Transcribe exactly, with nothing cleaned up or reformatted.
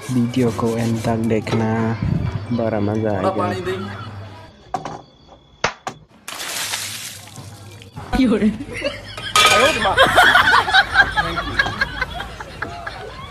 Video को and तक देखना, बड़ा मजा आएगा।